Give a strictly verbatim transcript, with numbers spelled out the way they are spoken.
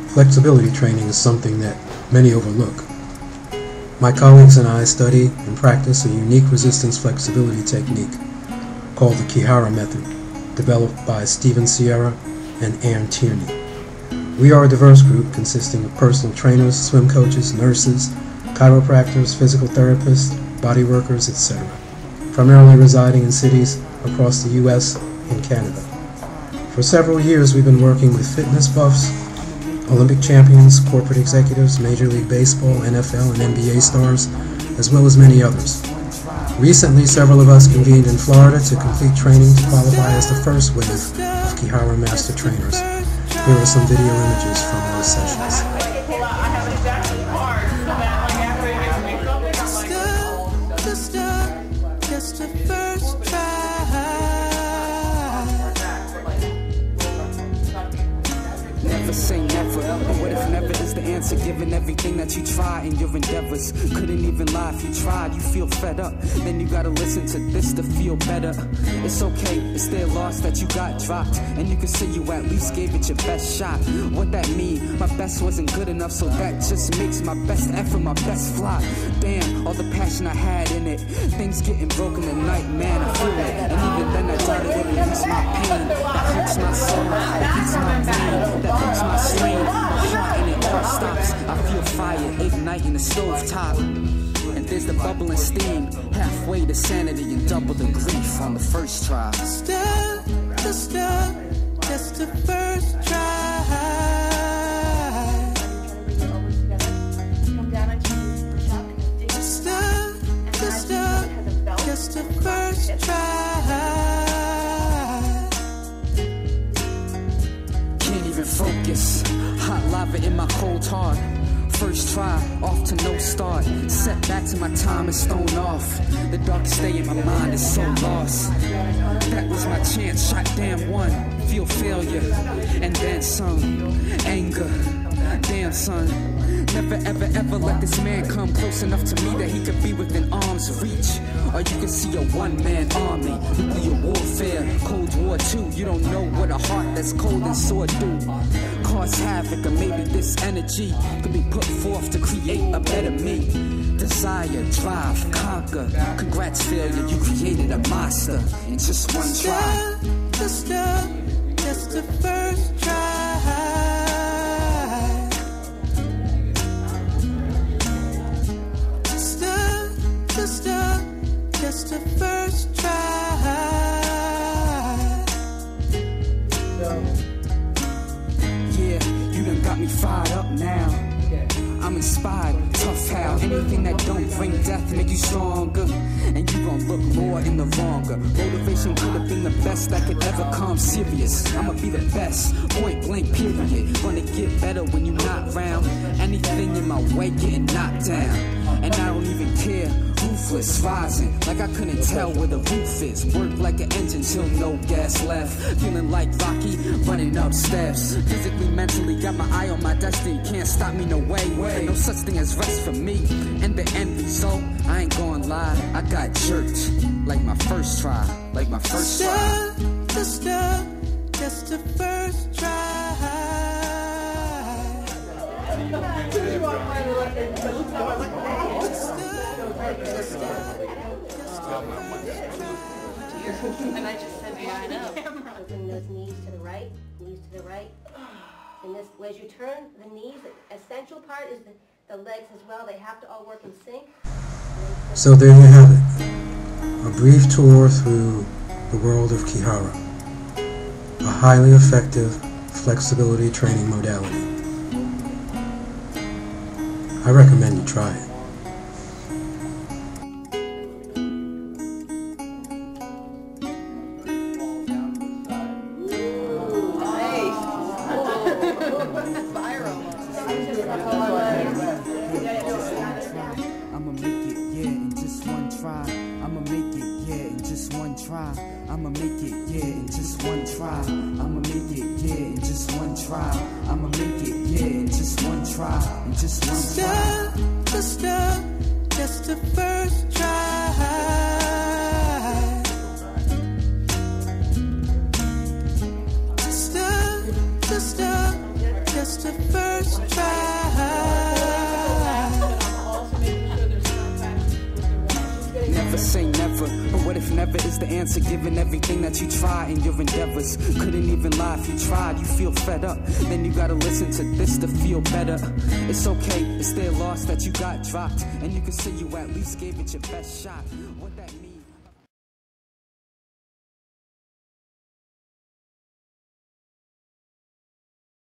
Flexibility training is something that many overlook. My colleagues and I study and practice a unique resistance flexibility technique called the Ki-Hara method, developed by Stephen Sierra and Aaron Tierney. We are a diverse group consisting of personal trainers, swim coaches, nurses, chiropractors, physical therapists, body workers, et cetera, primarily residing in cities across the U S and Canada. For several years we've been working with fitness buffs, Olympic champions, corporate executives, Major League Baseball, N F L, and N B A stars, as well as many others. Recently, several of us convened in Florida to complete training to qualify as the first wave of Ki-Hara Master trainers. Here are some video images from those sessions. Never say never, but what if never is the answer, given everything that you try in your endeavors? Couldn't even lie if you tried, you feel fed up, then you gotta listen to this to feel better. It's okay, it's their loss that you got dropped, and you can say you at least gave it your best shot. What that mean? My best wasn't good enough, so that just makes my best effort my best flop. Damn, all the passion I had in it, things getting broken tonight, man, I feel it. And even then I doubt it would release my pain. That hurts my soul, that beats my brain, that hurts my sleeve, my heart, and it all stops. I feel fire igniting the stove top, and there's the bubbling steam, halfway to sanity and double the grief on the first try. Step to step, just the first try. Step to step, just the first try. Focus, hot lava in my cold heart. First try, off to no start. Set back to my time is thrown off. The darkest day in my mind is so lost. That was my chance, shot down one. Feel failure, and then some. Anger, damn son. Never ever ever let this man come close enough to me that he could be within arm's reach. Or you can see a one-man army, nuclear warfare, Cold War two. You don't know what a heart that's cold and sore do. Cause havoc, or maybe this energy could be put forth to create a better me. Desire, drive, conquer. Congrats, failure, you created a monster in just one try. Just step, just the first try. Just the first try. Yeah, you done got me fired up now. I'm inspired, tough how anything that don't bring death make you stronger. And you gon' look more in the wronger. Motivation could have been the best that could ever come. Serious, I'ma be the best, point blank period. Gonna get better when you not round. Anything in my way getting knocked down, and I don't even care. Ruthless, rising, like I couldn't tell where the roof is. Work like an engine till no gas left. Feeling like Rocky, running up steps. Physically, mentally, got my eye on my destiny. Can't stop me, no way. No such thing as rest for me. And the end result, I ain't gonna lie, I got jerked. Like my first try, like my first try. Step to step, just the first try. And I just said, yeah, I know. Bring those knees to the right, knees to the right. And this, as you turn the knees, the essential part is the, the legs as well. They have to all work in sync. So there you have it. A brief tour through the world of Ki-Hara. A highly effective flexibility training modality. I recommend you try it. I'ma make it, yeah, in just one try. I'ma make it, yeah, in just one try. I'ma make it, yeah, in just one try. I'ma make it, yeah, in just one try. I'ma make it, yeah, in just one try. In just one try. Step to step, just the first try. Step to step, just the first answer given everything that you try in your endeavors. Couldn't even lie if you tried, you feel fed up. Then you gotta listen to this to feel better. It's okay, it's their loss that you got dropped, and you can say you at least gave it your best shot. What that means